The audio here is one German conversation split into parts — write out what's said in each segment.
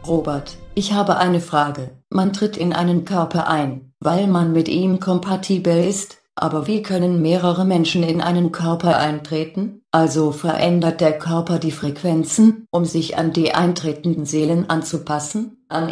Robert, ich habe eine Frage. Man tritt in einen Körper ein, weil man mit ihm kompatibel ist, aber wie können mehrere Menschen in einen Körper eintreten? Also verändert der Körper die Frequenzen, um sich an die eintretenden Seelen anzupassen? An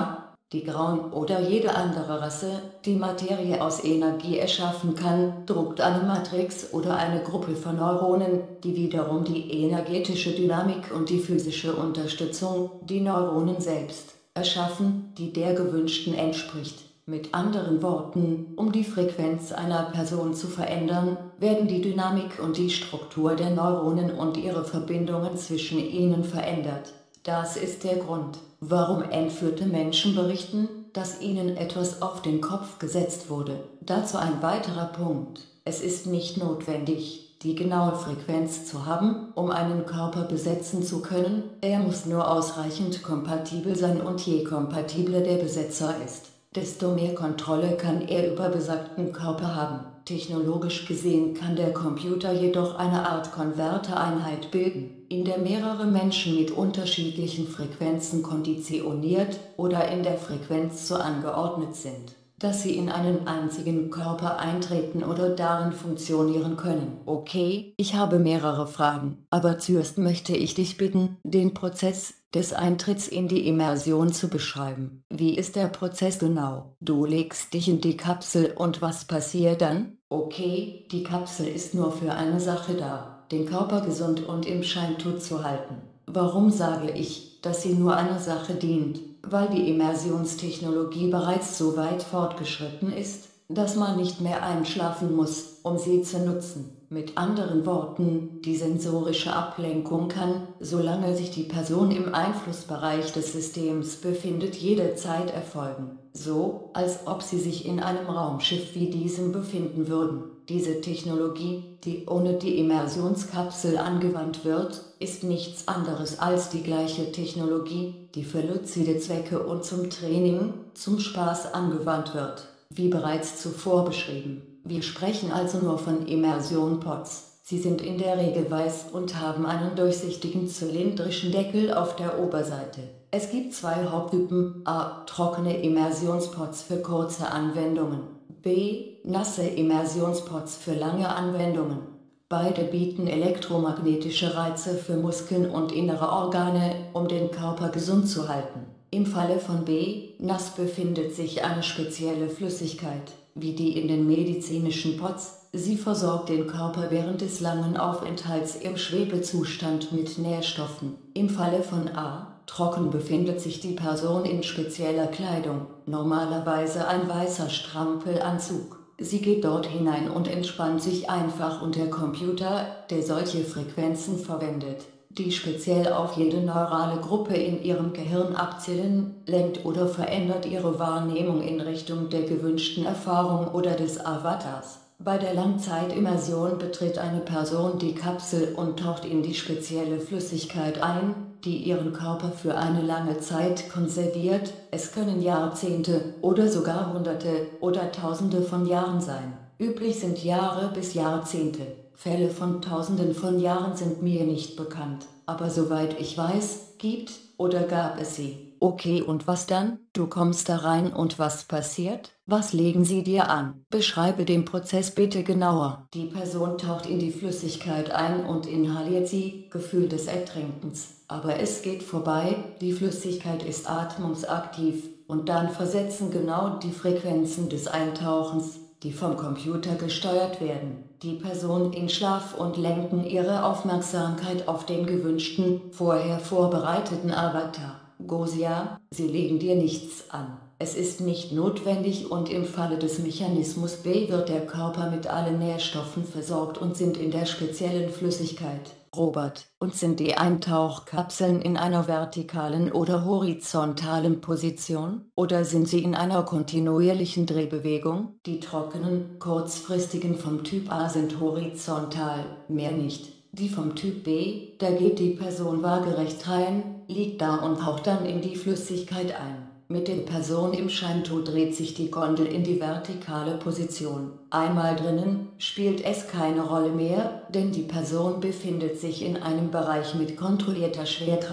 die Grauen oder jede andere Rasse, die Materie aus Energie erschaffen kann, druckt eine Matrix oder eine Gruppe von Neuronen, die wiederum die energetische Dynamik und die physische Unterstützung, die Neuronen selbst, erschaffen, die der gewünschten entspricht. Mit anderen Worten, um die Frequenz einer Person zu verändern, werden die Dynamik und die Struktur der Neuronen und ihre Verbindungen zwischen ihnen verändert. Das ist der Grund, warum entführte Menschen berichten, dass ihnen etwas auf den Kopf gesetzt wurde. Dazu ein weiterer Punkt: Es ist nicht notwendig, die genaue Frequenz zu haben, um einen Körper besetzen zu können, er muss nur ausreichend kompatibel sein, und je kompatibler der Besetzer ist, desto mehr Kontrolle kann er über besagten Körper haben. Technologisch gesehen kann der Computer jedoch eine Art Konvertereinheit bilden, in der mehrere Menschen mit unterschiedlichen Frequenzen konditioniert oder in der Frequenz so angeordnet sind, dass sie in einen einzigen Körper eintreten oder darin funktionieren können. Okay, ich habe mehrere Fragen, aber zuerst möchte ich dich bitten, den Prozess des Eintritts in die Immersion zu beschreiben. Wie ist der Prozess genau? Du legst dich in die Kapsel und was passiert dann? Okay, die Kapsel ist nur für eine Sache da: den Körper gesund und im Scheintod zu halten. Warum sage ich, dass sie nur einer Sache dient? Weil die Immersionstechnologie bereits so weit fortgeschritten ist, dass man nicht mehr einschlafen muss, um sie zu nutzen. Mit anderen Worten, die sensorische Ablenkung kann, solange sich die Person im Einflussbereich des Systems befindet, jederzeit erfolgen, so als ob sie sich in einem Raumschiff wie diesem befinden würden. Diese Technologie, die ohne die Immersionskapsel angewandt wird, ist nichts anderes als die gleiche Technologie, die für luzide Zwecke und zum Training, zum Spaß angewandt wird, wie bereits zuvor beschrieben. Wir sprechen also nur von Immersion-Pods. Sie sind in der Regel weiß und haben einen durchsichtigen zylindrischen Deckel auf der Oberseite. Es gibt zwei Haupttypen: A. Trockene Immersionspods für kurze Anwendungen. B. Nasse Immersionspods für lange Anwendungen. Beide bieten elektromagnetische Reize für Muskeln und innere Organe, um den Körper gesund zu halten. Im Falle von B. Nass befindet sich eine spezielle Flüssigkeit, wie die in den medizinischen Pods. Sie versorgt den Körper während des langen Aufenthalts im Schwebezustand mit Nährstoffen. Im Falle von A. Trocken befindet sich die Person in spezieller Kleidung, normalerweise ein weißer Strampelanzug. Sie geht dort hinein und entspannt sich einfach, und der Computer, der solche Frequenzen verwendet, die speziell auf jede neurale Gruppe in ihrem Gehirn abzielen, lenkt oder verändert ihre Wahrnehmung in Richtung der gewünschten Erfahrung oder des Avatars. Bei der Langzeitimmersion betritt eine Person die Kapsel und taucht in die spezielle Flüssigkeit ein, die ihren Körper für eine lange Zeit konserviert. Es können Jahrzehnte oder sogar Hunderte oder Tausende von Jahren sein. Üblich sind Jahre bis Jahrzehnte. Fälle von Tausenden von Jahren sind mir nicht bekannt, aber soweit ich weiß, gibt oder gab es sie. Okay, und was dann? Du kommst da rein und was passiert? Was legen sie dir an? Beschreibe den Prozess bitte genauer. Die Person taucht in die Flüssigkeit ein und inhaliert sie, Gefühl des Ertrinkens. Aber es geht vorbei, die Flüssigkeit ist atmungsaktiv, und dann versetzen genau die Frequenzen des Eintauchens, die vom Computer gesteuert werden, die Person in Schlaf und lenken ihre Aufmerksamkeit auf den gewünschten, vorher vorbereiteten Avatar. Gosia, sie legen dir nichts an. Es ist nicht notwendig, und im Falle des Mechanismus B wird der Körper mit allen Nährstoffen versorgt und sind in der speziellen Flüssigkeit. Robert, und sind die Eintauchkapseln in einer vertikalen oder horizontalen Position, oder sind sie in einer kontinuierlichen Drehbewegung? Die trockenen, kurzfristigen vom Typ A sind horizontal, mehr nicht. Die vom Typ B, da geht die Person waagerecht rein, liegt da und taucht dann in die Flüssigkeit ein. Mit der Person im Scheintod dreht sich die Gondel in die vertikale Position. Einmal drinnen, spielt es keine Rolle mehr, denn die Person befindet sich in einem Bereich mit kontrollierter Schwerkraft.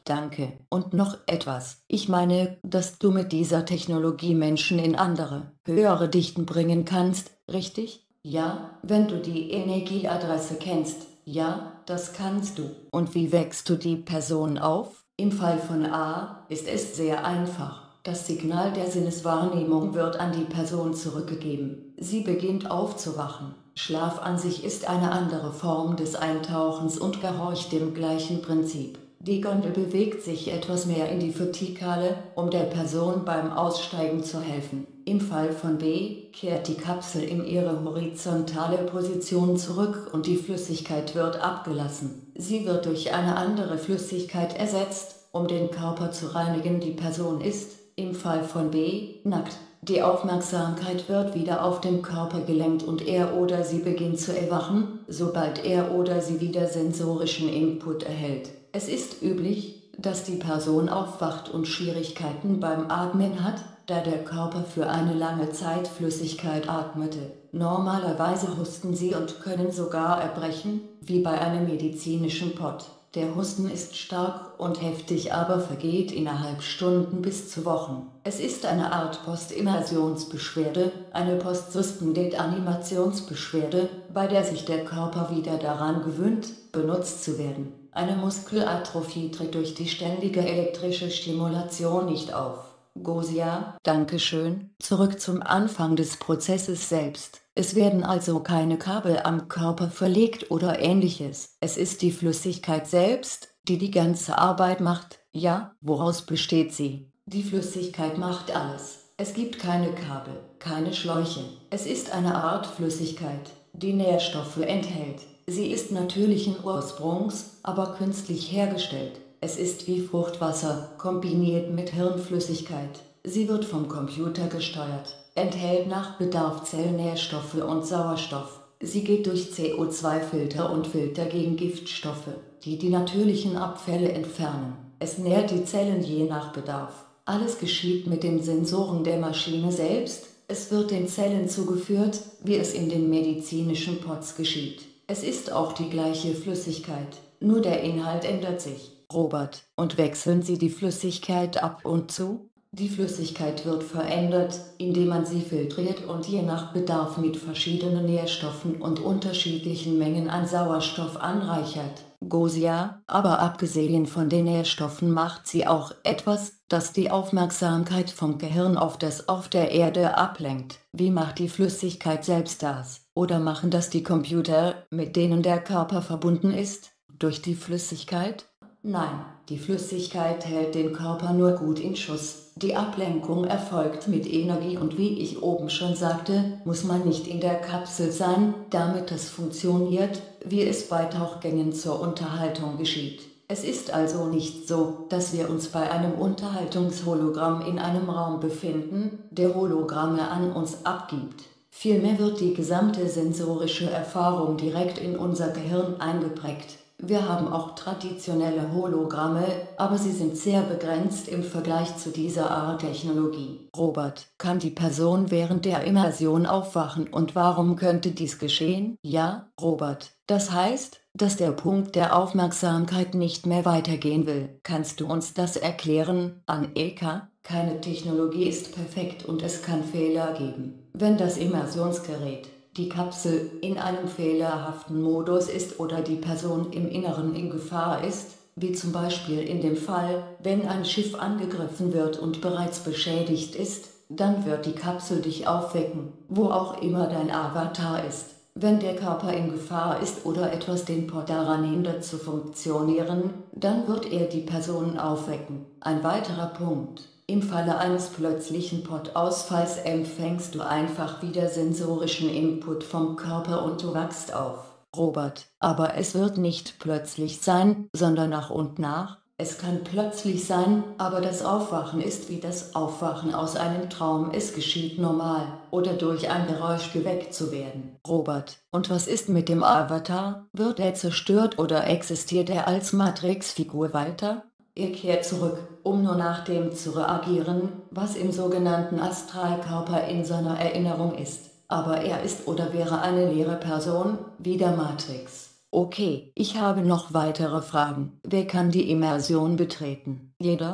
Danke. Und noch etwas. Ich meine, dass du mit dieser Technologie Menschen in andere, höhere Dichten bringen kannst, richtig? Ja, wenn du die Energieadresse kennst. Ja, das kannst du. Und wie wächst du die Person auf? Im Fall von A ist es sehr einfach. Das Signal der Sinneswahrnehmung wird an die Person zurückgegeben. Sie beginnt aufzuwachen. Schlaf an sich ist eine andere Form des Eintauchens und gehorcht dem gleichen Prinzip. Die Gondel bewegt sich etwas mehr in die Vertikale, um der Person beim Aussteigen zu helfen. Im Fall von B kehrt die Kapsel in ihre horizontale Position zurück und die Flüssigkeit wird abgelassen. Sie wird durch eine andere Flüssigkeit ersetzt, um den Körper zu reinigen. Die Person ist, im Fall von B, nackt. Die Aufmerksamkeit wird wieder auf den Körper gelenkt und er oder sie beginnt zu erwachen, sobald er oder sie wieder sensorischen Input erhält. Es ist üblich, dass die Person aufwacht und Schwierigkeiten beim Atmen hat, da der Körper für eine lange Zeit Flüssigkeit atmete. Normalerweise husten sie und können sogar erbrechen, wie bei einem medizinischen Pott. Der Husten ist stark und heftig, aber vergeht innerhalb Stunden bis zu Wochen. Es ist eine Art Postimmersionsbeschwerde, eine Postsuspended-Animationsbeschwerde, bei der sich der Körper wieder daran gewöhnt, benutzt zu werden. Eine Muskelatrophie tritt durch die ständige elektrische Stimulation nicht auf. Gosia, Dankeschön. Zurück zum Anfang des Prozesses selbst. Es werden also keine Kabel am Körper verlegt oder ähnliches. Es ist die Flüssigkeit selbst, die die ganze Arbeit macht. Ja, woraus besteht sie? Die Flüssigkeit macht alles. Es gibt keine Kabel, keine Schläuche. Es ist eine Art Flüssigkeit, die Nährstoffe enthält. Sie ist natürlichen Ursprungs, aber künstlich hergestellt. Es ist wie Fruchtwasser, kombiniert mit Hirnflüssigkeit. Sie wird vom Computer gesteuert, enthält nach Bedarf Zellnährstoffe und Sauerstoff. Sie geht durch CO2-Filter und Filter gegen Giftstoffe, die die natürlichen Abfälle entfernen. Es nährt die Zellen je nach Bedarf. Alles geschieht mit den Sensoren der Maschine selbst. Es wird den Zellen zugeführt, wie es in den medizinischen Pots geschieht. Es ist auch die gleiche Flüssigkeit, nur der Inhalt ändert sich. Robert, und wechseln Sie die Flüssigkeit ab und zu? Die Flüssigkeit wird verändert, indem man sie filtriert und je nach Bedarf mit verschiedenen Nährstoffen und unterschiedlichen Mengen an Sauerstoff anreichert. Gosia, aber abgesehen von den Nährstoffen macht sie auch etwas, das die Aufmerksamkeit vom Gehirn auf das auf der Erde ablenkt. Wie macht die Flüssigkeit selbst das? Oder machen das die Computer, mit denen der Körper verbunden ist, durch die Flüssigkeit? Nein, die Flüssigkeit hält den Körper nur gut in Schuss. Die Ablenkung erfolgt mit Energie und wie ich oben schon sagte, muss man nicht in der Kapsel sein, damit es funktioniert, wie es bei Tauchgängen zur Unterhaltung geschieht. Es ist also nicht so, dass wir uns bei einem Unterhaltungshologramm in einem Raum befinden, der Hologramme an uns abgibt. Vielmehr wird die gesamte sensorische Erfahrung direkt in unser Gehirn eingeprägt. Wir haben auch traditionelle Hologramme, aber sie sind sehr begrenzt im Vergleich zu dieser Art Technologie. Robert, kann die Person während der Immersion aufwachen und warum könnte dies geschehen? Ja, Robert, das heißt, dass der Punkt der Aufmerksamkeit nicht mehr weitergehen will. Kannst du uns das erklären, Aneka? Keine Technologie ist perfekt und es kann Fehler geben. Wenn das Immersionsgerät, die Kapsel, in einem fehlerhaften Modus ist oder die Person im Inneren in Gefahr ist, wie zum Beispiel in dem Fall, wenn ein Schiff angegriffen wird und bereits beschädigt ist, dann wird die Kapsel dich aufwecken, wo auch immer dein Avatar ist. Wenn der Körper in Gefahr ist oder etwas den Pod daran hindert zu funktionieren, dann wird er die Person aufwecken. Ein weiterer Punkt. Im Falle eines plötzlichen Pod-Ausfalls empfängst du einfach wieder sensorischen Input vom Körper und du wachst auf. Robert, aber es wird nicht plötzlich sein, sondern nach und nach. Es kann plötzlich sein, aber das Aufwachen ist wie das Aufwachen aus einem Traum. Es geschieht normal, oder durch ein Geräusch geweckt zu werden. Robert, und was ist mit dem Avatar? Wird er zerstört oder existiert er als Matrix-Figur weiter? Er kehrt zurück, um nur nach dem zu reagieren, was im sogenannten Astralkörper in seiner Erinnerung ist. Aber er ist oder wäre eine leere Person, wie der Matrix. Okay, ich habe noch weitere Fragen. Wer kann die Immersion betreten?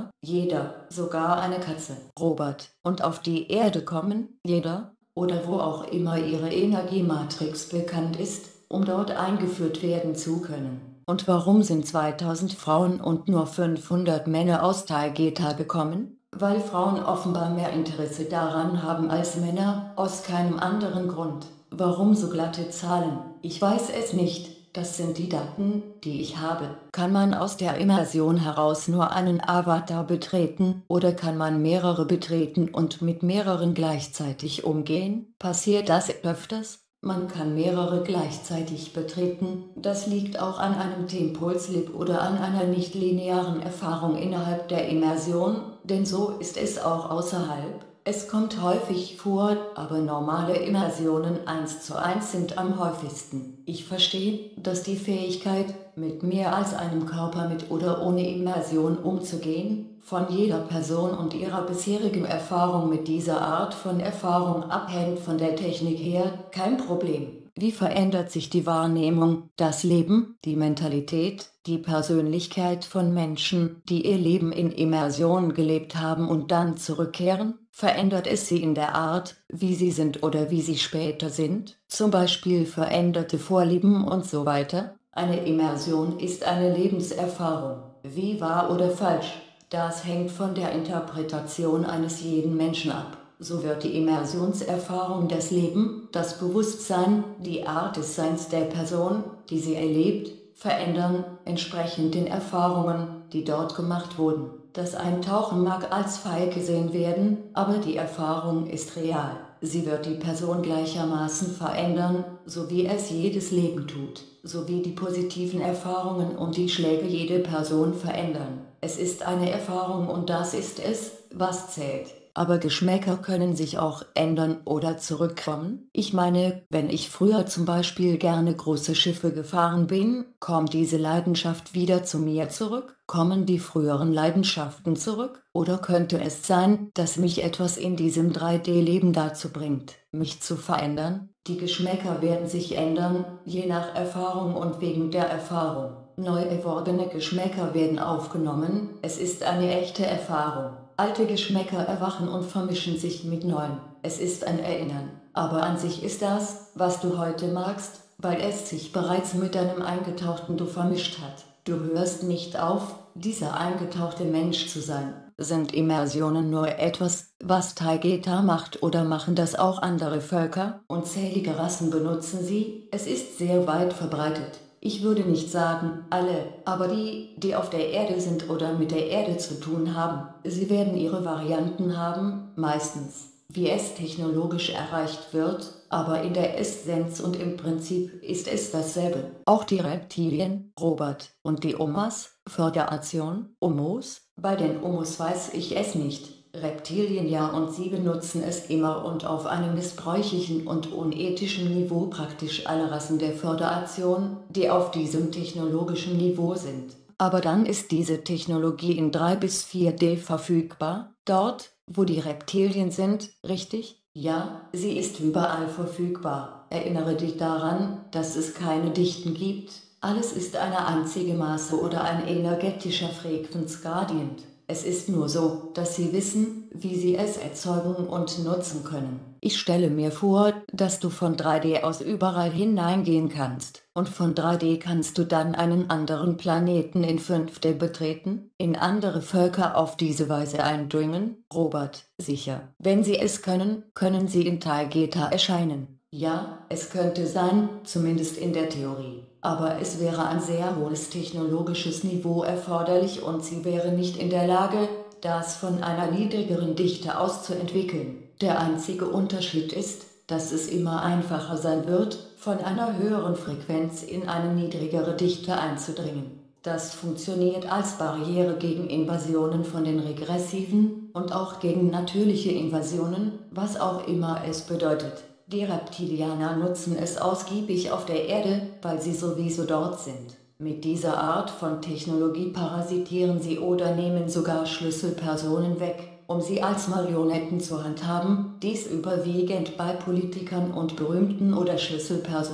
Jeder, sogar eine Katze. Robert, und auf die Erde kommen? Jeder, oder wo auch immer ihre Energiematrix bekannt ist, um dort eingeführt werden zu können. Und warum sind 2000 Frauen und nur 500 Männer aus Taygeta gekommen? Weil Frauen offenbar mehr Interesse daran haben als Männer, aus keinem anderen Grund. Warum so glatte Zahlen? Ich weiß es nicht. Das sind die Daten, die ich habe. Kann man aus der Immersion heraus nur einen Avatar betreten, oder kann man mehrere betreten und mit mehreren gleichzeitig umgehen? Passiert das öfters? Man kann mehrere gleichzeitig betreten, das liegt auch an einem Temposlip oder an einer nicht-linearen Erfahrung innerhalb der Immersion, denn so ist es auch außerhalb. Es kommt häufig vor, aber normale Immersionen 1:1 sind am häufigsten. Ich verstehe, dass die Fähigkeit, mit mehr als einem Körper mit oder ohne Immersion umzugehen, von jeder Person und ihrer bisherigen Erfahrung mit dieser Art von Erfahrung abhängt. Von der Technik her kein Problem. Wie verändert sich die Wahrnehmung, das Leben, die Mentalität, die Persönlichkeit von Menschen, die ihr Leben in Immersion gelebt haben und dann zurückkehren? Verändert es sie in der Art, wie sie sind oder wie sie später sind? Zum Beispiel veränderte Vorlieben und so weiter? Eine Immersion ist eine Lebenserfahrung. Wie wahr oder falsch? Das hängt von der Interpretation eines jeden Menschen ab. So wird die Immersionserfahrung das Leben, das Bewusstsein, die Art des Seins der Person, die sie erlebt, verändern, entsprechend den Erfahrungen, die dort gemacht wurden. Das Eintauchen mag als feig gesehen werden, aber die Erfahrung ist real. Sie wird die Person gleichermaßen verändern, so wie es jedes Leben tut, so wie die positiven Erfahrungen und die Schläge jede Person verändern. Es ist eine Erfahrung und das ist es, was zählt. Aber Geschmäcker können sich auch ändern oder zurückkommen. Ich meine, wenn ich früher zum Beispiel gerne große Schiffe gefahren bin, kommt diese Leidenschaft wieder zu mir zurück? Kommen die früheren Leidenschaften zurück? Oder könnte es sein, dass mich etwas in diesem 3D-Leben dazu bringt, mich zu verändern? Die Geschmäcker werden sich ändern, je nach Erfahrung und wegen der Erfahrung. Neu erworbene Geschmäcker werden aufgenommen, es ist eine echte Erfahrung. Alte Geschmäcker erwachen und vermischen sich mit neuen. Es ist ein Erinnern. Aber an sich ist das, was du heute magst, weil es sich bereits mit deinem eingetauchten Du vermischt hat. Du hörst nicht auf, dieser eingetauchte Mensch zu sein. Sind Immersionen nur etwas, was Taygeta macht, oder machen das auch andere Völker? Unzählige Rassen benutzen sie, es ist sehr weit verbreitet. Ich würde nicht sagen, alle, aber die auf der Erde sind oder mit der Erde zu tun haben. Sie werden ihre Varianten haben, meistens, wie es technologisch erreicht wird, aber in der Essenz und im Prinzip ist es dasselbe. Auch die Reptilien, Robert, und die Omas, Föderation, Omos, bei den Omos weiß ich es nicht. Reptilien ja, und sie benutzen es immer und auf einem missbräuchlichen und unethischen Niveau. Praktisch alle Rassen der Föderation, die auf diesem technologischen Niveau sind. Aber dann ist diese Technologie in 3 bis 4D verfügbar, dort, wo die Reptilien sind, richtig? Ja, sie ist überall verfügbar. Erinnere dich daran, dass es keine Dichten gibt. Alles ist eine einzige Masse oder ein energetischer Frequenzgradient. Es ist nur so, dass sie wissen, wie sie es erzeugen und nutzen können. Ich stelle mir vor, dass du von 3D aus überall hineingehen kannst. Und von 3D kannst du dann einen anderen Planeten in 5D betreten, in andere Völker auf diese Weise eindringen? Robert, sicher. Wenn sie es können, können sie in Taygeta erscheinen. Ja, es könnte sein, zumindest in der Theorie. Aber es wäre ein sehr hohes technologisches Niveau erforderlich und sie wäre nicht in der Lage, das von einer niedrigeren Dichte aus zu entwickeln. Der einzige Unterschied ist, dass es immer einfacher sein wird, von einer höheren Frequenz in eine niedrigere Dichte einzudringen. Das funktioniert als Barriere gegen Invasionen von den Regressiven und auch gegen natürliche Invasionen, was auch immer es bedeutet. Die Reptilianer nutzen es ausgiebig auf der Erde, weil sie sowieso dort sind. Mit dieser Art von Technologie parasitieren sie oder nehmen sogar Schlüsselpersonen weg, um sie als Marionetten zu handhaben, dies überwiegend bei Politikern und Berühmten oder Schlüsselpersonen.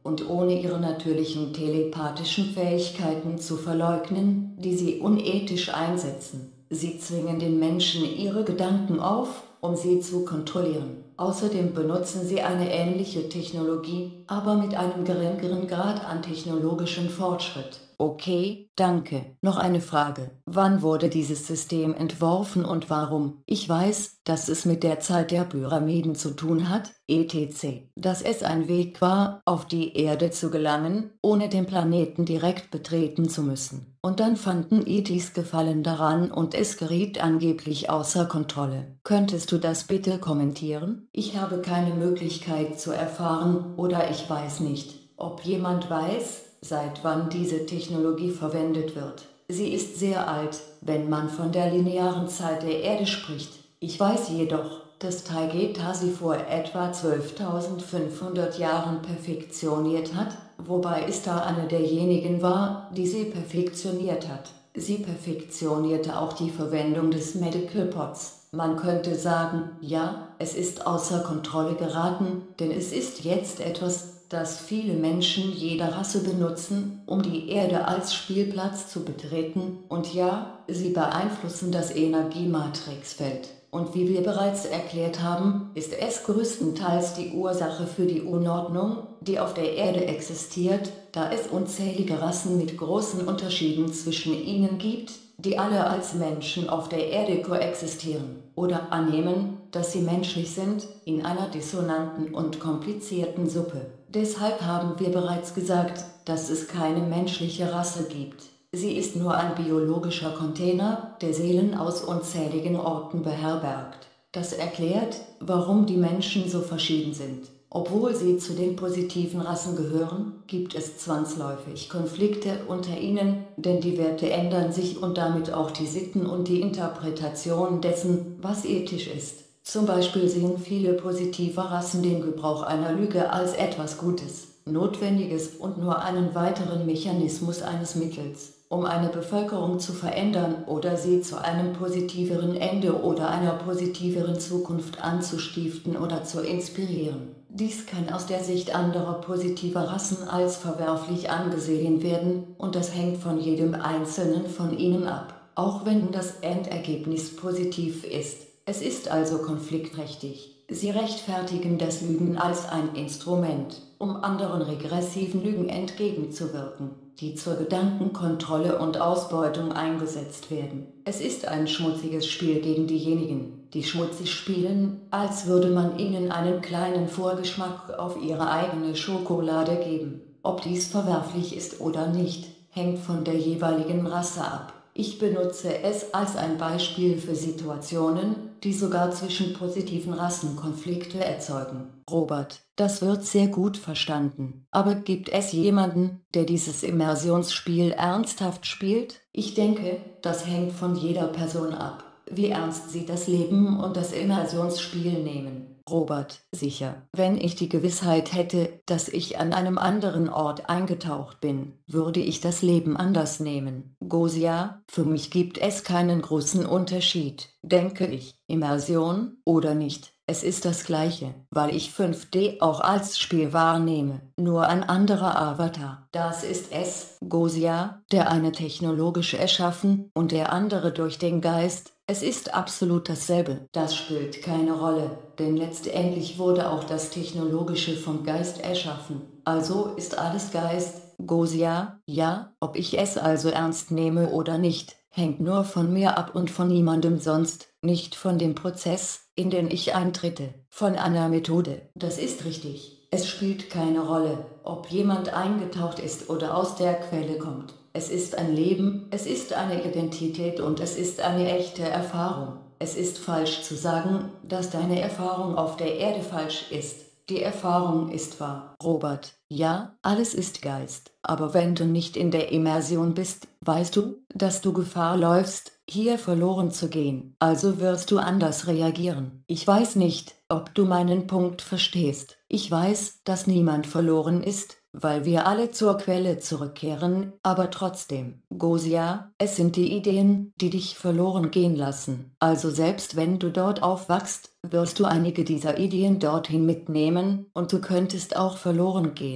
und ohne ihre natürlichen telepathischen Fähigkeiten zu verleugnen, die sie unethisch einsetzen. Sie zwingen den Menschen ihre Gedanken auf, um sie zu kontrollieren. Außerdem benutzen sie eine ähnliche Technologie, aber mit einem geringeren Grad an technologischem Fortschritt. Okay, danke. Noch eine Frage. Wann wurde dieses System entworfen und warum? Ich weiß, dass es mit der Zeit der Pyramiden zu tun hat, etc. Dass es ein Weg war, auf die Erde zu gelangen, ohne den Planeten direkt betreten zu müssen. Und dann fanden ETs Gefallen daran und es geriet angeblich außer Kontrolle. Könntest du das bitte kommentieren? Ich habe keine Möglichkeit zu erfahren, oder ich weiß nicht, ob jemand weiß, seit wann diese Technologie verwendet wird. Sie ist sehr alt, wenn man von der linearen Zeit der Erde spricht. Ich weiß jedoch, dass Taigeta sie vor etwa 12.500 Jahren perfektioniert hat, wobei Istar eine derjenigen war, die sie perfektioniert hat. Sie perfektionierte auch die Verwendung des Medical Pods. Man könnte sagen, ja, es ist außer Kontrolle geraten, denn es ist jetzt etwas, das viele Menschen jeder Rasse benutzen, um die Erde als Spielplatz zu betreten, und ja, sie beeinflussen das Energiematrixfeld. Und wie wir bereits erklärt haben, ist es größtenteils die Ursache für die Unordnung, die auf der Erde existiert, da es unzählige Rassen mit großen Unterschieden zwischen ihnen gibt, die alle als Menschen auf der Erde koexistieren, oder annehmen, dass sie menschlich sind, in einer dissonanten und komplizierten Suppe. Deshalb haben wir bereits gesagt, dass es keine menschliche Rasse gibt. Sie ist nur ein biologischer Container, der Seelen aus unzähligen Orten beherbergt. Das erklärt, warum die Menschen so verschieden sind. Obwohl sie zu den positiven Rassen gehören, gibt es zwangsläufig Konflikte unter ihnen, denn die Werte ändern sich und damit auch die Sitten und die Interpretation dessen, was ethisch ist. Zum Beispiel sehen viele positive Rassen den Gebrauch einer Lüge als etwas Gutes, Notwendiges und nur einen weiteren Mechanismus eines Mittels, um eine Bevölkerung zu verändern oder sie zu einem positiveren Ende oder einer positiveren Zukunft anzustiften oder zu inspirieren. Dies kann aus der Sicht anderer positiver Rassen als verwerflich angesehen werden, und das hängt von jedem einzelnen von ihnen ab, auch wenn das Endergebnis positiv ist. Es ist also konfliktträchtig. Sie rechtfertigen das Lügen als ein Instrument, um anderen regressiven Lügen entgegenzuwirken, die zur Gedankenkontrolle und Ausbeutung eingesetzt werden. Es ist ein schmutziges Spiel gegen diejenigen, die schmutzig spielen, als würde man ihnen einen kleinen Vorgeschmack auf ihre eigene Schokolade geben. Ob dies verwerflich ist oder nicht, hängt von der jeweiligen Rasse ab. Ich benutze es als ein Beispiel für Situationen, die sogar zwischen positiven Rassen Konflikte erzeugen. Robert, das wird sehr gut verstanden. Aber gibt es jemanden, der dieses Immersionsspiel ernsthaft spielt? Ich denke, das hängt von jeder Person ab, wie ernst sie das Leben und das Immersionsspiel nehmen. Robert, sicher. Wenn ich die Gewissheit hätte, dass ich an einem anderen Ort eingetaucht bin, würde ich das Leben anders nehmen. Gosia, für mich gibt es keinen großen Unterschied, denke ich. Immersion oder nicht. Es ist das Gleiche, weil ich 5D auch als Spiel wahrnehme, nur ein anderer Avatar. Das ist es, Gosia, der eine technologisch erschaffen und der andere durch den Geist. Es ist absolut dasselbe. Das spielt keine Rolle, denn letztendlich wurde auch das Technologische vom Geist erschaffen. Also ist alles Geist, Gosia, ja, ob ich es also ernst nehme oder nicht, hängt nur von mir ab und von niemandem sonst, nicht von dem Prozess, in den ich eintrete, von einer Methode. Das ist richtig. Es spielt keine Rolle, ob jemand eingetaucht ist oder aus der Quelle kommt. Es ist ein Leben, es ist eine Identität und es ist eine echte Erfahrung. Es ist falsch zu sagen, dass deine Erfahrung auf der Erde falsch ist. Die Erfahrung ist wahr. Robert, ja, alles ist Geist. Aber wenn du nicht in der Immersion bist, weißt du, dass du Gefahr läufst, hier verloren zu gehen. Also wirst du anders reagieren. Ich weiß nicht, ob du meinen Punkt verstehst. Ich weiß, dass niemand verloren ist, weil wir alle zur Quelle zurückkehren, aber trotzdem, Gosia, es sind die Ideen, die dich verloren gehen lassen. Also selbst wenn du dort aufwachst, wirst du einige dieser Ideen dorthin mitnehmen, und du könntest auch verloren gehen.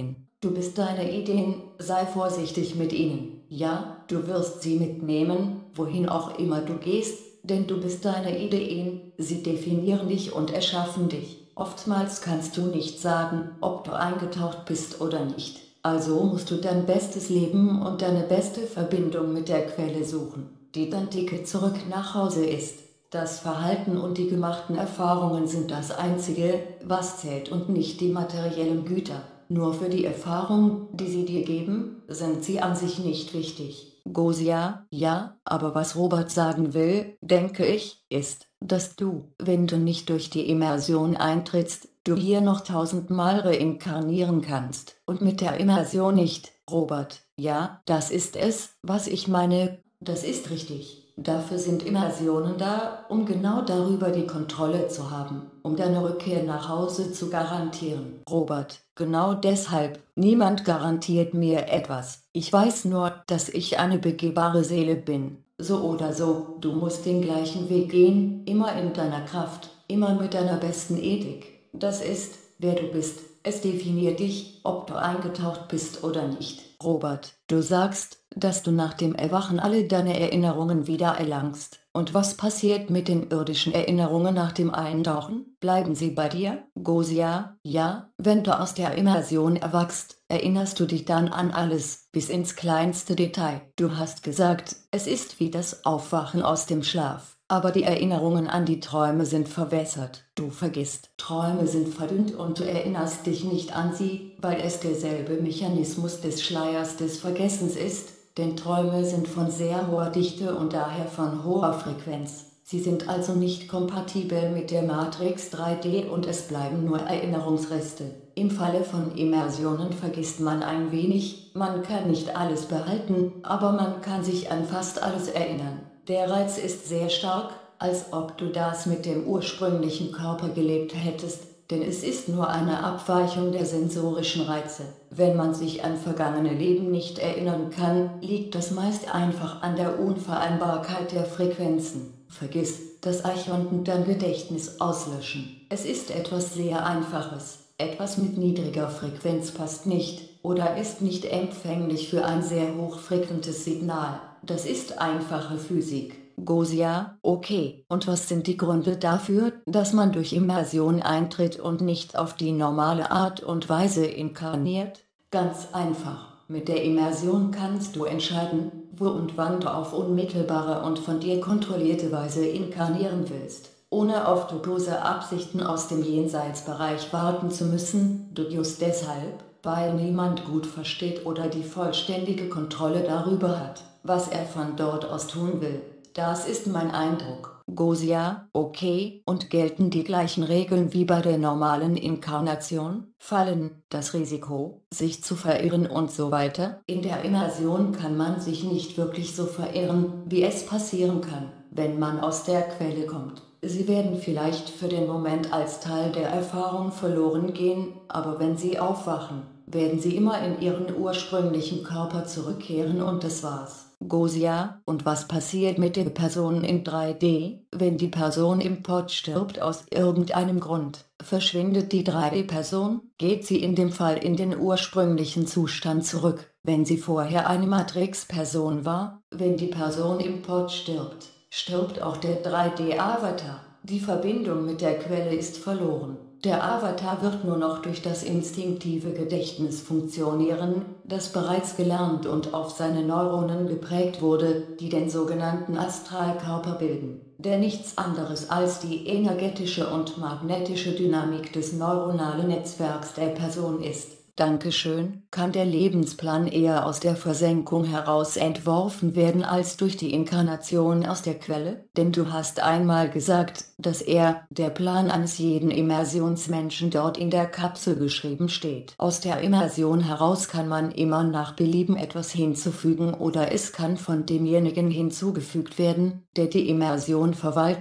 Du bist deine Ideen, sei vorsichtig mit ihnen. Ja, du wirst sie mitnehmen, wohin auch immer du gehst, denn du bist deine Ideen, sie definieren dich und erschaffen dich. Oftmals kannst du nicht sagen, ob du eingetaucht bist oder nicht. Also musst du dein bestes Leben und deine beste Verbindung mit der Quelle suchen, die dein Ticket zurück nach Hause ist. Das Verhalten und die gemachten Erfahrungen sind das Einzige, was zählt und nicht die materiellen Güter. Nur für die Erfahrung, die sie dir geben, sind sie an sich nicht wichtig. Gosia, ja, aber was Robert sagen will, denke ich, ist, dass du, wenn du nicht durch die Immersion eintrittst, du hier noch 1000-mal reinkarnieren kannst. Und mit der Immersion nicht, Robert. Ja, das ist es, was ich meine, das ist richtig. Dafür sind Immersionen da, um genau darüber die Kontrolle zu haben, um deine Rückkehr nach Hause zu garantieren. Robert, genau deshalb, niemand garantiert mir etwas. Ich weiß nur, dass ich eine begehbare Seele bin. So oder so, du musst den gleichen Weg gehen, immer in deiner Kraft, immer mit deiner besten Ethik. Das ist, wer du bist. Es definiert dich, ob du eingetaucht bist oder nicht. Robert, du sagst, dass du nach dem Erwachen alle deine Erinnerungen wieder erlangst. Und was passiert mit den irdischen Erinnerungen nach dem Eintauchen? Bleiben sie bei dir? Gosia, ja, wenn du aus der Immersion erwachst, erinnerst du dich dann an alles, bis ins kleinste Detail. Du hast gesagt, es ist wie das Aufwachen aus dem Schlaf. Aber die Erinnerungen an die Träume sind verwässert. Du vergisst. Träume sind verdünnt und du erinnerst dich nicht an sie, weil es derselbe Mechanismus des Schleiers des Vergessens ist, denn Träume sind von sehr hoher Dichte und daher von hoher Frequenz. Sie sind also nicht kompatibel mit der Matrix 3D und es bleiben nur Erinnerungsreste. Im Falle von Immersionen vergisst man ein wenig, man kann nicht alles behalten, aber man kann sich an fast alles erinnern. Der Reiz ist sehr stark, als ob du das mit dem ursprünglichen Körper gelebt hättest, denn es ist nur eine Abweichung der sensorischen Reize. Wenn man sich an vergangene Leben nicht erinnern kann, liegt das meist einfach an der Unvereinbarkeit der Frequenzen. Vergiss das Eichhorn und dein Gedächtnis auslöschen. Es ist etwas sehr Einfaches. Etwas mit niedriger Frequenz passt nicht oder ist nicht empfänglich für ein sehr hochfrequentes Signal. Das ist einfache Physik. Gosia, okay. Und was sind die Gründe dafür, dass man durch Immersion eintritt und nicht auf die normale Art und Weise inkarniert? Ganz einfach. Mit der Immersion kannst du entscheiden, wo und wann du auf unmittelbare und von dir kontrollierte Weise inkarnieren willst, ohne auf dubiose Absichten aus dem Jenseitsbereich warten zu müssen, just deshalb, weil niemand gut versteht oder die vollständige Kontrolle darüber hat, was er von dort aus tun will. Das ist mein Eindruck. Gosia, okay, und gelten die gleichen Regeln wie bei der normalen Inkarnation? Fallen, das Risiko, sich zu verirren und so weiter? In der Immersion kann man sich nicht wirklich so verirren, wie es passieren kann, wenn man aus der Quelle kommt. Sie werden vielleicht für den Moment als Teil der Erfahrung verloren gehen, aber wenn sie aufwachen, werden sie immer in ihren ursprünglichen Körper zurückkehren und das war's. Gosia, und was passiert mit der Person in 3D, wenn die Person im Pod stirbt aus irgendeinem Grund? Verschwindet die 3D-Person, geht sie in dem Fall in den ursprünglichen Zustand zurück, wenn sie vorher eine Matrix-Person war? Wenn die Person im Pod stirbt, stirbt auch der 3D-Avatar. Die Verbindung mit der Quelle ist verloren. Der Avatar wird nur noch durch das instinktive Gedächtnis funktionieren, das bereits gelernt und auf seine Neuronen geprägt wurde, die den sogenannten Astralkörper bilden, der nichts anderes als die energetische und magnetische Dynamik des neuronalen Netzwerks der Person ist. Dankeschön. Kann der Lebensplan eher aus der Versenkung heraus entworfen werden als durch die Inkarnation aus der Quelle? Denn du hast einmal gesagt, dass der Plan eines jeden Immersionsmenschen dort in der Kapsel geschrieben steht. Aus der Immersion heraus kann man immer nach Belieben etwas hinzufügen oder es kann von demjenigen hinzugefügt werden, der die Immersion verwaltet,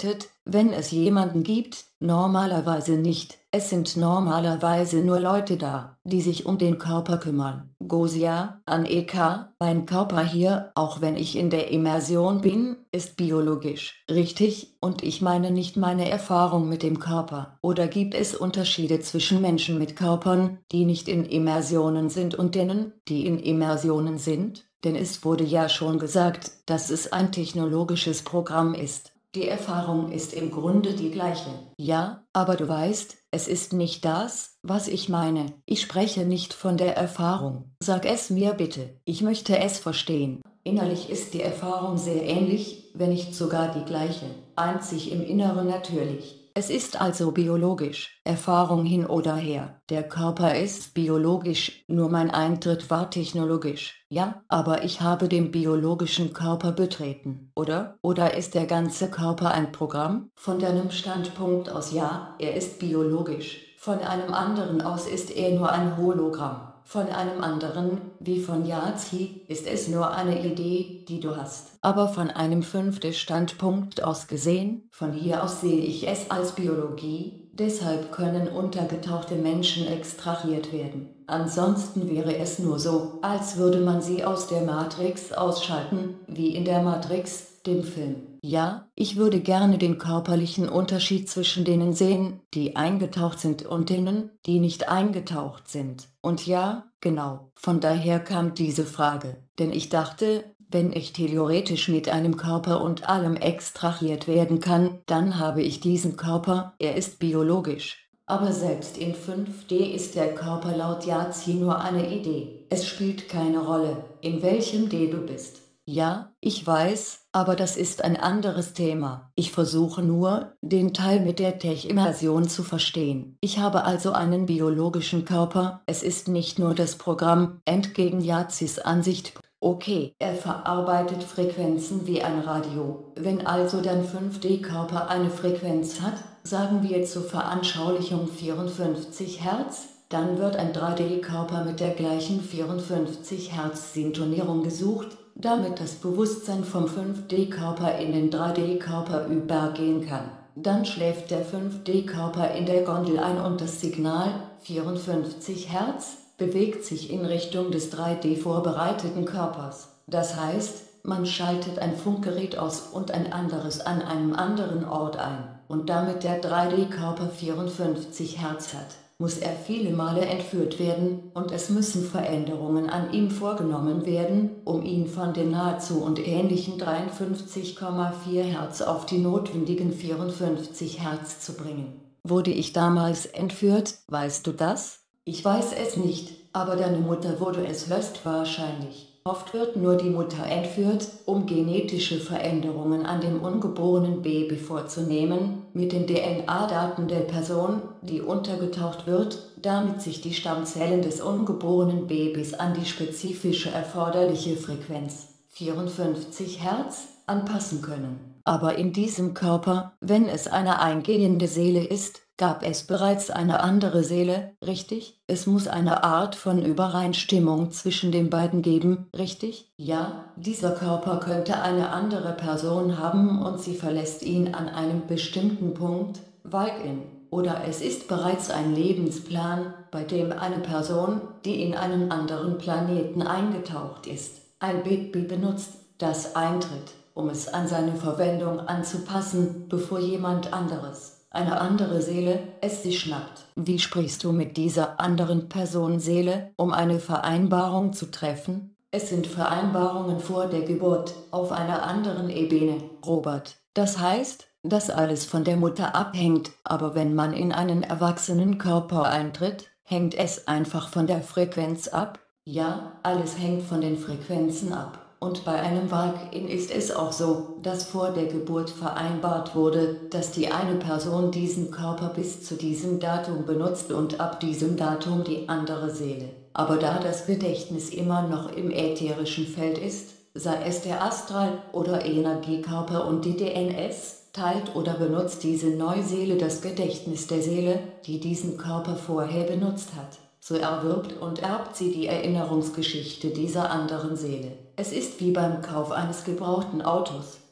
wenn es jemanden gibt, normalerweise nicht. Es sind normalerweise nur Leute da, die sich um den Körper kümmern. Gosia, Aneka, mein Körper hier, auch wenn ich in der Immersion bin, ist biologisch. Richtig, und ich meine nicht meine Erfahrung mit dem Körper. Oder gibt es Unterschiede zwischen Menschen mit Körpern, die nicht in Immersionen sind und denen, die in Immersionen sind? Denn es wurde ja schon gesagt, dass es ein technologisches Programm ist. Die Erfahrung ist im Grunde die gleiche. Ja, aber du weißt, es ist nicht das, was ich meine. Ich spreche nicht von der Erfahrung. Sag es mir bitte. Ich möchte es verstehen. Innerlich ist die Erfahrung sehr ähnlich, wenn nicht sogar die gleiche. Einzig im Inneren natürlich. Es ist also biologisch, Erfahrung hin oder her. Der Körper ist biologisch, nur mein Eintritt war technologisch. Ja, aber ich habe den biologischen Körper betreten, oder? Oder ist der ganze Körper ein Programm? Von deinem Standpunkt aus ja, er ist biologisch. Von einem anderen aus ist er nur ein Hologramm. Von einem anderen, wie von Yazi, ist es nur eine Idee, die du hast. Aber von einem fünften Standpunkt aus gesehen, von hier aus sehe ich es als Biologie, deshalb können untergetauchte Menschen extrahiert werden. Ansonsten wäre es nur so, als würde man sie aus der Matrix ausschalten, wie in der Matrix, dem Film. Ja, ich würde gerne den körperlichen Unterschied zwischen denen sehen, die eingetaucht sind und denen, die nicht eingetaucht sind. Und ja, genau, von daher kam diese Frage. Denn ich dachte, wenn ich theoretisch mit einem Körper und allem extrahiert werden kann, dann habe ich diesen Körper, er ist biologisch. Aber selbst in 5D ist der Körper laut Yazi nur eine Idee. Es spielt keine Rolle, in welchem D du bist. Ja, ich weiß, aber das ist ein anderes Thema. Ich versuche nur, den Teil mit der Tech-Immersion zu verstehen. Ich habe also einen biologischen Körper, es ist nicht nur das Programm, entgegen Yazis Ansicht. Okay, er verarbeitet Frequenzen wie ein Radio. Wenn also dein 5D-Körper eine Frequenz hat, sagen wir zur Veranschaulichung 54 Hertz, dann wird ein 3D-Körper mit der gleichen 54 Hertz-Sintonierung gesucht, damit das Bewusstsein vom 5D-Körper in den 3D-Körper übergehen kann. Dann schläft der 5D-Körper in der Gondel ein und das Signal, 54 Hertz, bewegt sich in Richtung des 3D-vorbereiteten Körpers. Das heißt, man schaltet ein Funkgerät aus und ein anderes an einem anderen Ort ein. Und damit der 3D-Körper 54 Hertz hat, muss er viele Male entführt werden und es müssen Veränderungen an ihm vorgenommen werden, um ihn von den nahezu und ähnlichen 53,4 Hertz auf die notwendigen 54 Hertz zu bringen. Wurde ich damals entführt, weißt du das? Ich weiß es nicht, aber deine Mutter wurde es höchstwahrscheinlich. Oft wird nur die Mutter entführt, um genetische Veränderungen an dem ungeborenen Baby vorzunehmen, mit den DNA-Daten der Person, die untergetaucht wird, damit sich die Stammzellen des ungeborenen Babys an die spezifische erforderliche Frequenz, 54 Hertz, anpassen können. Aber in diesem Körper, wenn es eine eingehende Seele ist, gab es bereits eine andere Seele, richtig? Es muss eine Art von Übereinstimmung zwischen den beiden geben, richtig? Ja, dieser Körper könnte eine andere Person haben und sie verlässt ihn an einem bestimmten Punkt, Walk-in. Oder es ist bereits ein Lebensplan, bei dem eine Person, die in einen anderen Planeten eingetaucht ist, ein Baby benutzt, das eintritt, um es an seine Verwendung anzupassen, bevor jemand anderes, eine andere Seele, es sich schnappt. Wie sprichst du mit dieser anderen Person Seele, um eine Vereinbarung zu treffen? Es sind Vereinbarungen vor der Geburt, auf einer anderen Ebene, Robert. Das heißt, dass alles von der Mutter abhängt, aber wenn man in einen erwachsenen Körper eintritt, hängt es einfach von der Frequenz ab? Ja, alles hängt von den Frequenzen ab. Und bei einem Walk-in ist es auch so, dass vor der Geburt vereinbart wurde, dass die eine Person diesen Körper bis zu diesem Datum benutzt und ab diesem Datum die andere Seele. Aber da das Gedächtnis immer noch im ätherischen Feld ist, sei es der Astral- oder Energiekörper und die DNS, teilt oder benutzt diese neue Seele das Gedächtnis der Seele, die diesen Körper vorher benutzt hat. So erwirbt und erbt sie die Erinnerungsgeschichte dieser anderen Seele. Es ist wie beim Kauf eines gebrauchten Autos.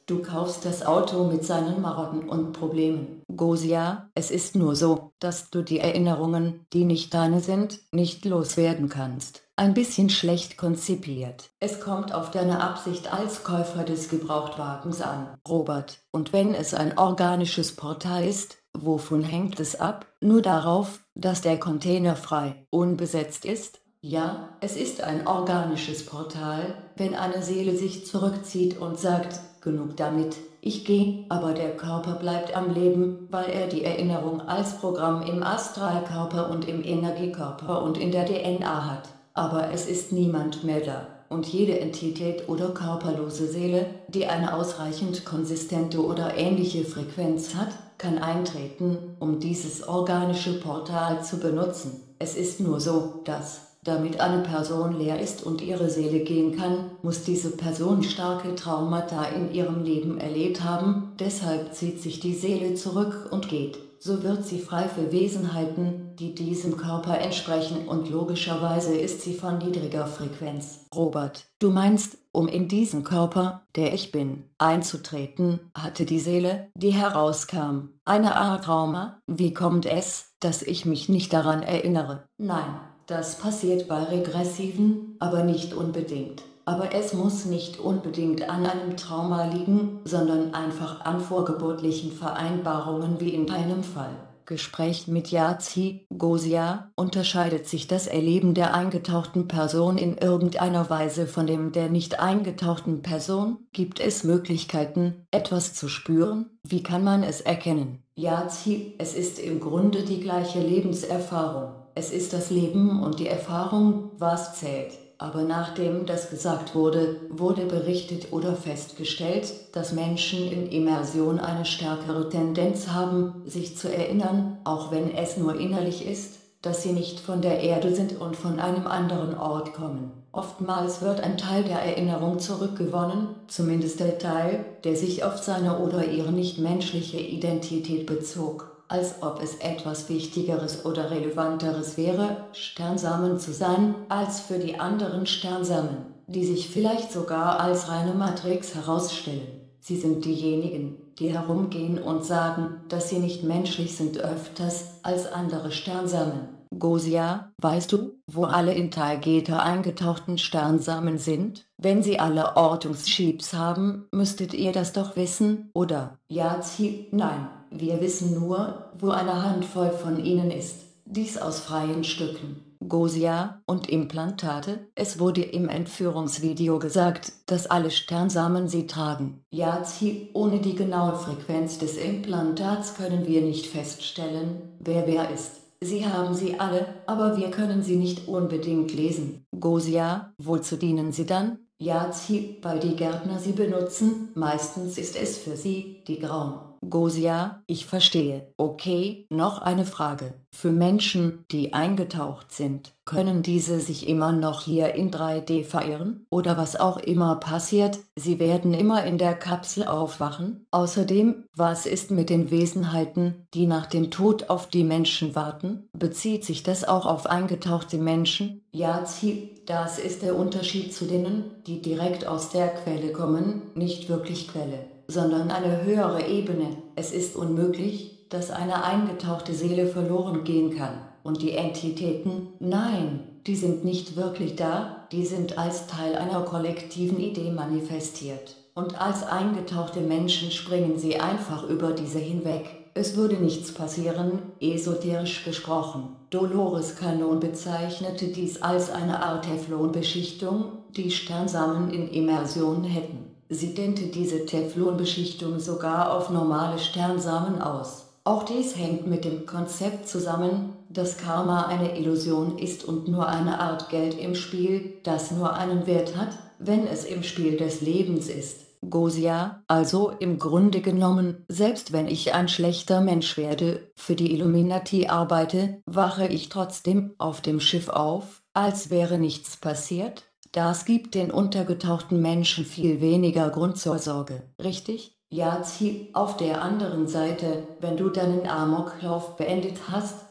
Du kaufst das Auto mit seinen Marotten und Problemen. Gosia, es ist nur so, dass du die Erinnerungen, die nicht deine sind, nicht loswerden kannst. Ein bisschen schlecht konzipiert. Es kommt auf deine Absicht als Käufer des Gebrauchtwagens an, Robert. Und wenn es ein organisches Portal ist, wovon hängt es ab? Nur darauf, dass der Container frei, unbesetzt ist? Ja, es ist ein organisches Portal, wenn eine Seele sich zurückzieht und sagt, genug damit, ich gehe, aber der Körper bleibt am Leben, weil er die Erinnerung als Programm im Astralkörper und im Energiekörper und in der DNA hat. Aber es ist niemand mehr da. Und jede Entität oder körperlose Seele, die eine ausreichend konsistente oder ähnliche Frequenz hat, kann eintreten, um dieses organische Portal zu benutzen. Es ist nur so, dass, damit eine Person leer ist und ihre Seele gehen kann, muss diese Person starke Traumata in ihrem Leben erlebt haben, deshalb zieht sich die Seele zurück und geht. So wird sie frei für Wesenheiten, die diesem Körper entsprechen, und logischerweise ist sie von niedriger Frequenz. Robert, du meinst, um in diesen Körper, der ich bin, einzutreten, hatte die Seele, die herauskam, eine Art Trauma? Wie kommt es, dass ich mich nicht daran erinnere? Nein, das passiert bei Regressiven, aber nicht unbedingt. Aber es muss nicht unbedingt an einem Trauma liegen, sondern einfach an vorgeburtlichen Vereinbarungen wie in deinem Fall. Gespräch mit Yazi, Gosia, unterscheidet sich das Erleben der eingetauchten Person in irgendeiner Weise von dem der nicht eingetauchten Person? Gibt es Möglichkeiten, etwas zu spüren? Wie kann man es erkennen? Yazi, es ist im Grunde die gleiche Lebenserfahrung. Es ist das Leben und die Erfahrung, was zählt. Aber nachdem das gesagt wurde, wurde berichtet oder festgestellt, dass Menschen in Immersion eine stärkere Tendenz haben, sich zu erinnern, auch wenn es nur innerlich ist, dass sie nicht von der Erde sind und von einem anderen Ort kommen. Oftmals wird ein Teil der Erinnerung zurückgewonnen, zumindest der Teil, der sich auf seine oder ihre nichtmenschliche Identität bezog. Als ob es etwas Wichtigeres oder Relevanteres wäre, Sternsamen zu sein, als für die anderen Sternsamen, die sich vielleicht sogar als reine Matrix herausstellen. Sie sind diejenigen, die herumgehen und sagen, dass sie nicht menschlich sind, öfters als andere Sternsamen. Gosia, weißt du, wo alle in Taygeta eingetauchten Sternsamen sind? Wenn sie alle Ortungschips haben, müsstet ihr das doch wissen, oder? Yazi, nein, wir wissen nur, wo eine Handvoll von ihnen ist. Dies aus freien Stücken. Gosia, und Implantate? Es wurde im Entführungsvideo gesagt, dass alle Sternsamen sie tragen. Yazi, ohne die genaue Frequenz des Implantats können wir nicht feststellen, wer ist. Sie haben sie alle, aber wir können sie nicht unbedingt lesen. Gosia, wozu dienen sie dann? Yazi, weil die Gärtner sie benutzen, meistens ist es für sie, die grauen. Gosia, ich verstehe. Okay, noch eine Frage. Für Menschen, die eingetaucht sind, können diese sich immer noch hier in 3D verirren? Oder was auch immer passiert, sie werden immer in der Kapsel aufwachen? Außerdem, was ist mit den Wesenheiten, die nach dem Tod auf die Menschen warten? Bezieht sich das auch auf eingetauchte Menschen? Yazi, das ist der Unterschied zu denen, die direkt aus der Quelle kommen, nicht wirklich Quelle, sondern eine höhere Ebene. Es ist unmöglich, dass eine eingetauchte Seele verloren gehen kann. Und die Entitäten, nein, die sind nicht wirklich da, die sind als Teil einer kollektiven Idee manifestiert. Und als eingetauchte Menschen springen sie einfach über diese hinweg. Es würde nichts passieren, esoterisch gesprochen. Dolores Cannon bezeichnete dies als eine Art Teflonbeschichtung, die Sternsamen in Immersion hätten. Sie dehnte diese Teflonbeschichtung sogar auf normale Sternsamen aus. Auch dies hängt mit dem Konzept zusammen, dass Karma eine Illusion ist und nur eine Art Geld im Spiel, das nur einen Wert hat, wenn es im Spiel des Lebens ist. Gosia, also im Grunde genommen, selbst wenn ich ein schlechter Mensch werde, für die Illuminati arbeite, wache ich trotzdem auf dem Schiff auf, als wäre nichts passiert? Das gibt den untergetauchten Menschen viel weniger Grund zur Sorge, richtig? Yazi, auf der anderen Seite, wenn du deinen Amoklauf beendet hast,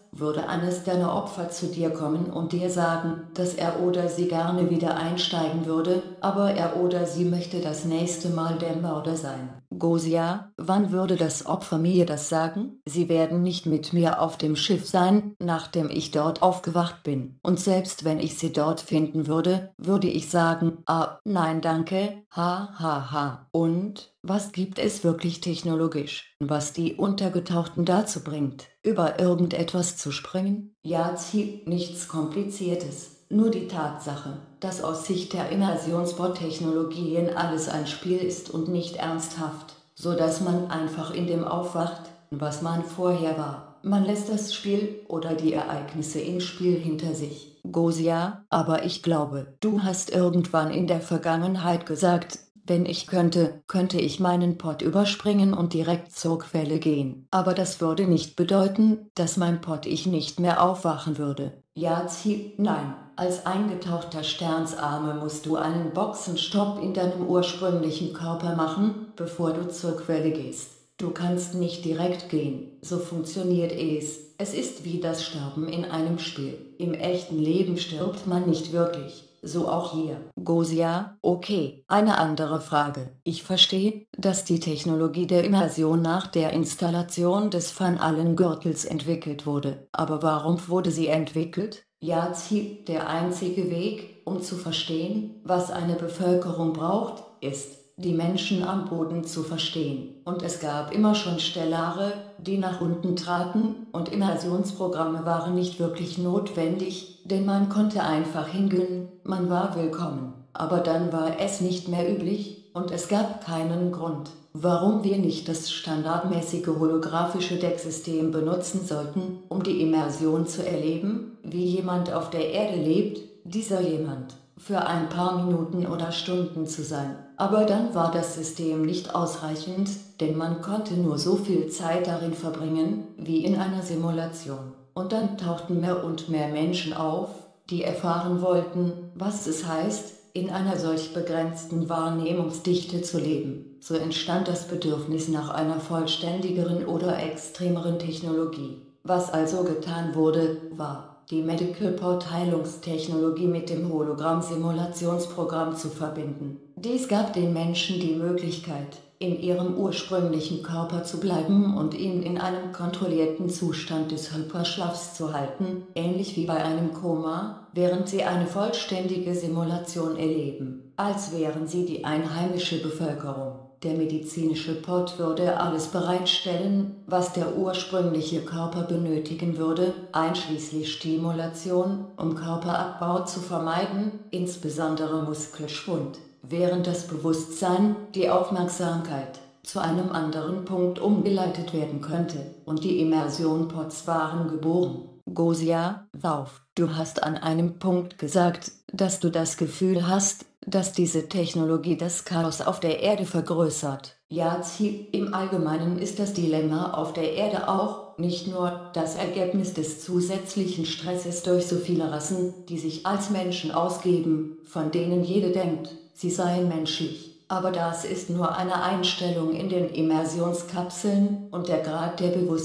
würde eines deiner Opfer zu dir kommen und dir sagen, dass er oder sie gerne wieder einsteigen würde, aber er oder sie möchte das nächste Mal der Mörder sein. Gosia, wann würde das Opfer mir das sagen? Sie werden nicht mit mir auf dem Schiff sein, nachdem ich dort aufgewacht bin. Und selbst wenn ich sie dort finden würde, würde ich sagen, ah, nein danke, ha ha ha. Und, was gibt es wirklich technologisch, was die Untergetauchten dazu bringt, über irgendetwas zu springen? Ja, nichts Kompliziertes. Nur die Tatsache, dass aus Sicht der Immersionsbot-Technologien alles ein Spiel ist und nicht ernsthaft, so dass man einfach in dem aufwacht, was man vorher war. Man lässt das Spiel oder die Ereignisse im Spiel hinter sich. Gosia, aber ich glaube, du hast irgendwann in der Vergangenheit gesagt, wenn ich könnte ich meinen Pod überspringen und direkt zur Quelle gehen. Aber das würde nicht bedeuten, dass mein Pod ich nicht mehr aufwachen würde. Ja, nein. Als eingetauchter Sternsarme musst du einen Boxenstopp in deinem ursprünglichen Körper machen, bevor du zur Quelle gehst. Du kannst nicht direkt gehen, so funktioniert es. Es ist wie das Sterben in einem Spiel. Im echten Leben stirbt man nicht wirklich. So auch hier. Gosia, okay. Eine andere Frage. Ich verstehe, dass die Technologie der Immersion nach der Installation des Van-Allen-Gürtels entwickelt wurde. Aber warum wurde sie entwickelt? Ja, der einzige Weg, um zu verstehen, was eine Bevölkerung braucht, ist, die Menschen am Boden zu verstehen. Und es gab immer schon Stellare, die nach unten traten, und Immersionsprogramme waren nicht wirklich notwendig, denn man konnte einfach hingehen, man war willkommen. Aber dann war es nicht mehr üblich, und es gab keinen Grund, warum wir nicht das standardmäßige holographische Decksystem benutzen sollten, um die Immersion zu erleben, wie jemand auf der Erde lebt, dieser jemand für ein paar Minuten oder Stunden zu sein. Aber dann war das System nicht ausreichend, denn man konnte nur so viel Zeit darin verbringen, wie in einer Simulation. Und dann tauchten mehr und mehr Menschen auf, die erfahren wollten, was es heißt, in einer solch begrenzten Wahrnehmungsdichte zu leben. So entstand das Bedürfnis nach einer vollständigeren oder extremeren Technologie. Was also getan wurde, war, die Medical Port Heilungstechnologie mit dem Hologramm-Simulationsprogramm zu verbinden. Dies gab den Menschen die Möglichkeit, in ihrem ursprünglichen Körper zu bleiben und ihn in einem kontrollierten Zustand des Hyperschlafs zu halten, ähnlich wie bei einem Koma, während sie eine vollständige Simulation erleben, als wären sie die einheimische Bevölkerung. Der medizinische Pod würde alles bereitstellen, was der ursprüngliche Körper benötigen würde, einschließlich Stimulation, um Körperabbau zu vermeiden, insbesondere Muskelschwund, während das Bewusstsein, die Aufmerksamkeit, zu einem anderen Punkt umgeleitet werden könnte, und die Immersion-Pods waren geboren. Gosia, Lauf. Du hast an einem Punkt gesagt, dass du das Gefühl hast, dass diese Technologie das Chaos auf der Erde vergrößert. Ja, im Allgemeinen ist das Dilemma auf der Erde auch nicht nur das Ergebnis des zusätzlichen Stresses durch so viele Rassen, die sich als Menschen ausgeben, von denen jede denkt, sie seien menschlich. Aber das ist nur eine Einstellung in den Immersionskapseln, und der Grad der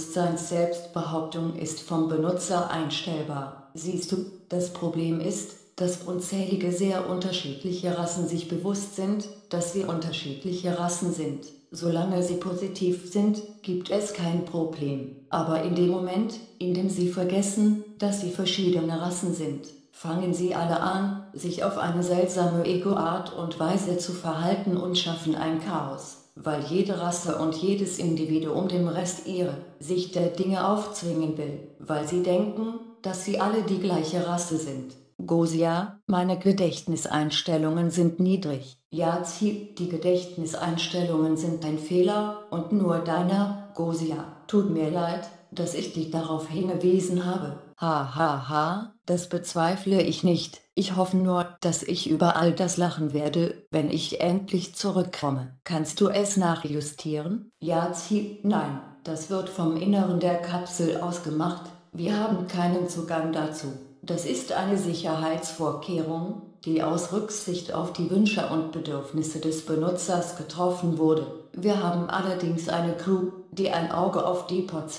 Bewusstseins-Selbstbehauptung ist vom Benutzer einstellbar. Siehst du, das Problem ist, dass unzählige sehr unterschiedliche Rassen sich bewusst sind, dass sie unterschiedliche Rassen sind. Solange sie positiv sind, gibt es kein Problem. Aber in dem Moment, in dem sie vergessen, dass sie verschiedene Rassen sind, fangen sie alle an, sich auf eine seltsame Ego-Art und Weise zu verhalten und schaffen ein Chaos, weil jede Rasse und jedes Individuum dem Rest ihre Sicht der Dinge aufzwingen will, weil sie denken, dass sie alle die gleiche Rasse sind. Gosia, meine Gedächtniseinstellungen sind niedrig. Ja, die Gedächtniseinstellungen sind ein Fehler, und nur deiner. Gosia, tut mir leid, dass ich dich darauf hingewiesen habe. Ha ha ha, das bezweifle ich nicht. Ich hoffe nur, dass ich über all das lachen werde, wenn ich endlich zurückkomme. Kannst du es nachjustieren? Ja, nein, das wird vom Inneren der Kapsel aus gemacht. Wir haben keinen Zugang dazu. Das ist eine Sicherheitsvorkehrung, die aus Rücksicht auf die Wünsche und Bedürfnisse des Benutzers getroffen wurde. Wir haben allerdings eine Crew, die ein Auge auf die Pods hat.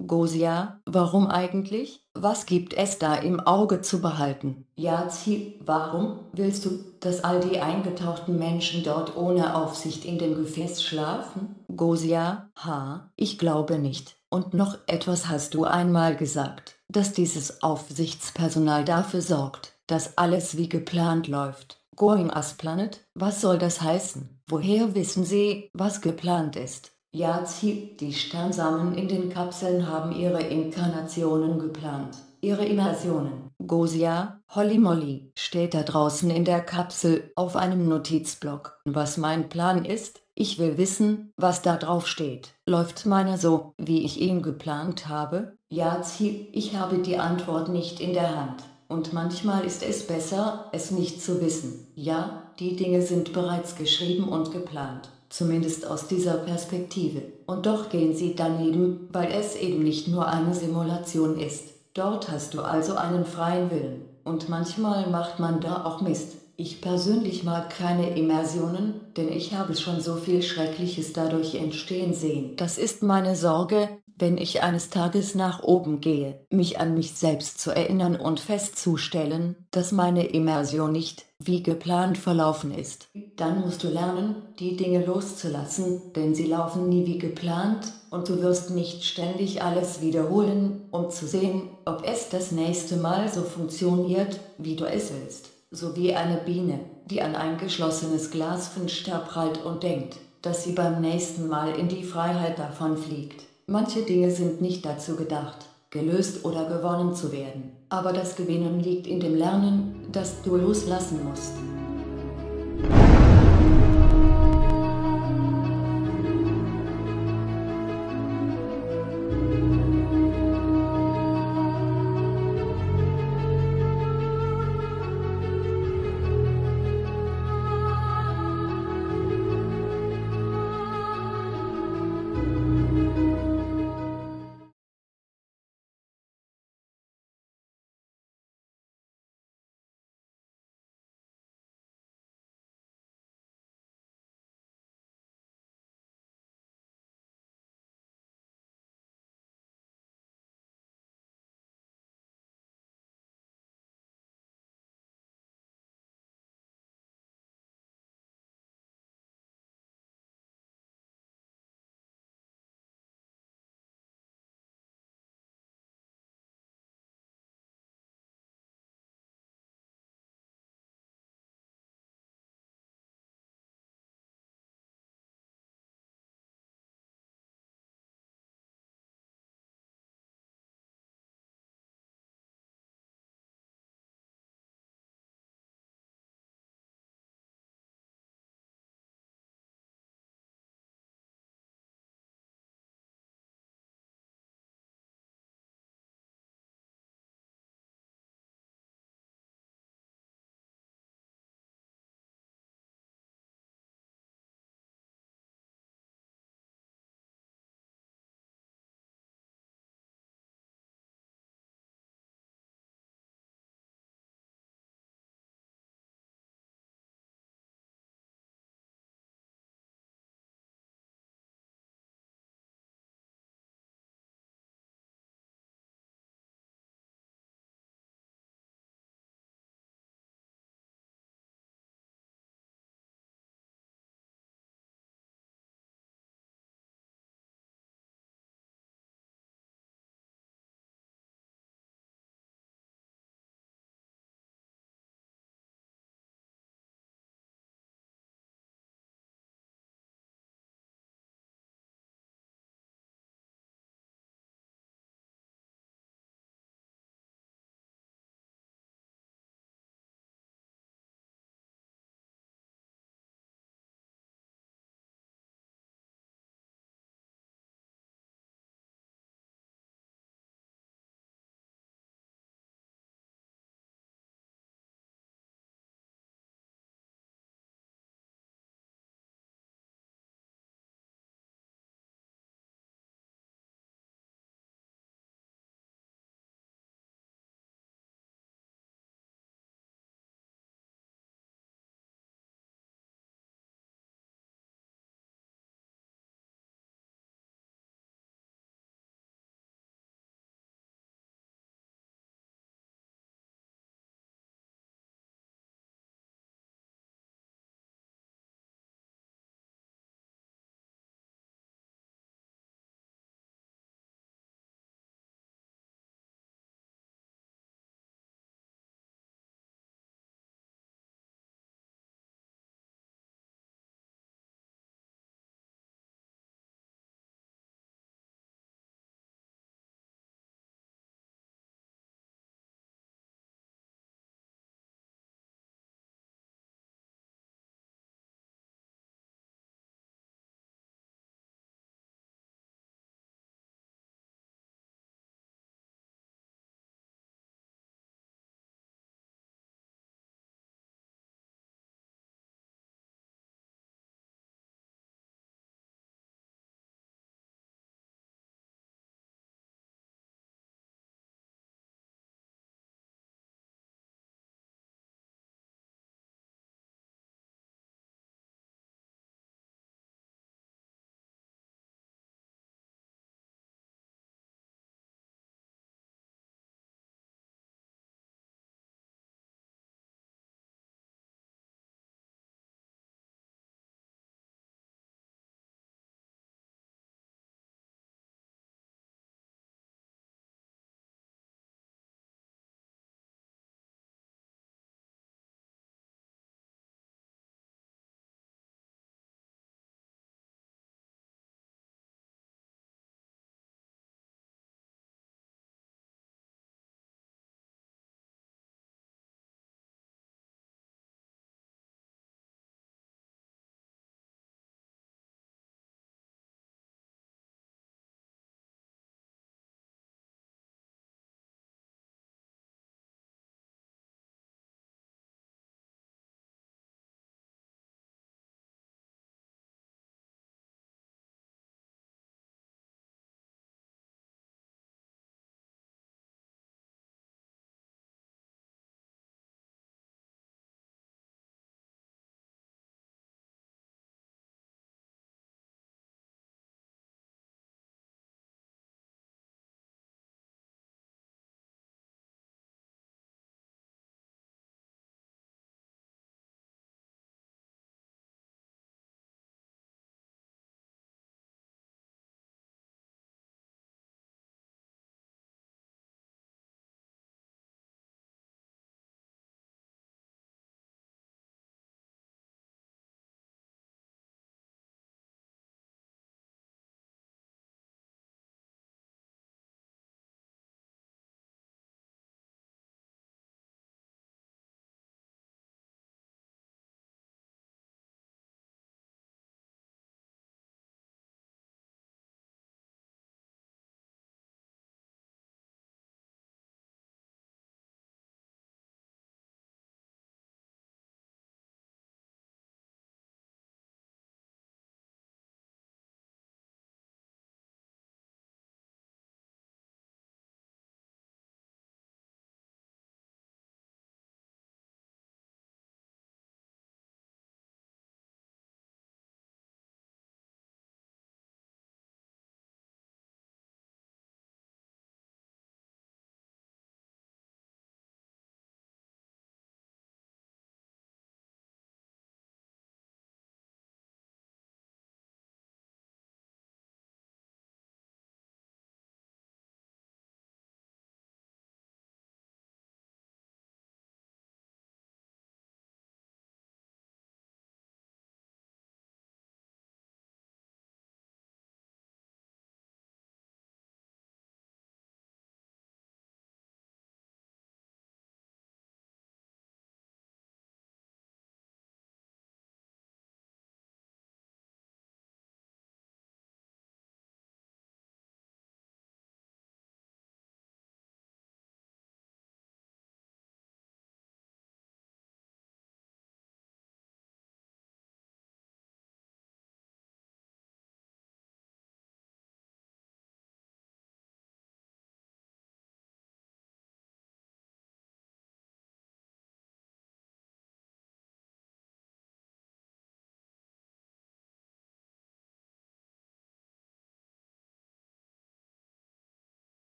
Gosia, warum eigentlich? Was gibt es da im Auge zu behalten? Yazi, warum willst du, dass all die eingetauchten Menschen dort ohne Aufsicht in dem Gefäß schlafen? Gosia, ich glaube nicht. Und noch etwas hast du einmal gesagt, dass dieses Aufsichtspersonal dafür sorgt, dass alles wie geplant läuft. Going as planned? Was soll das heißen? Woher wissen Sie, was geplant ist? Yazi, die Sternsamen in den Kapseln haben ihre Inkarnationen geplant, ihre Immersionen. Gosia, Holly Molly, steht da draußen in der Kapsel auf einem Notizblock. Was mein Plan ist? Ich will wissen, was da drauf steht. Läuft meiner so, wie ich ihn geplant habe? Yazi, ich habe die Antwort nicht in der Hand. Und manchmal ist es besser, es nicht zu wissen. Ja, die Dinge sind bereits geschrieben und geplant. Zumindest aus dieser Perspektive. Und doch gehen sie daneben, weil es eben nicht nur eine Simulation ist. Dort hast du also einen freien Willen. Und manchmal macht man da auch Mist. Ich persönlich mag keine Immersionen, denn ich habe schon so viel Schreckliches dadurch entstehen sehen. Das ist meine Sorge, wenn ich eines Tages nach oben gehe, mich an mich selbst zu erinnern und festzustellen, dass meine Immersion nicht, wie geplant verlaufen ist. Dann musst du lernen, die Dinge loszulassen, denn sie laufen nie wie geplant, und du wirst nicht ständig alles wiederholen, um zu sehen, ob es das nächste Mal so funktioniert, wie du es willst. So wie eine Biene, die an ein geschlossenes Glasfenster prallt und denkt, dass sie beim nächsten Mal in die Freiheit davonfliegt. Manche Dinge sind nicht dazu gedacht, gelöst oder gewonnen zu werden. Aber das Gewinnen liegt in dem Lernen, das du loslassen musst.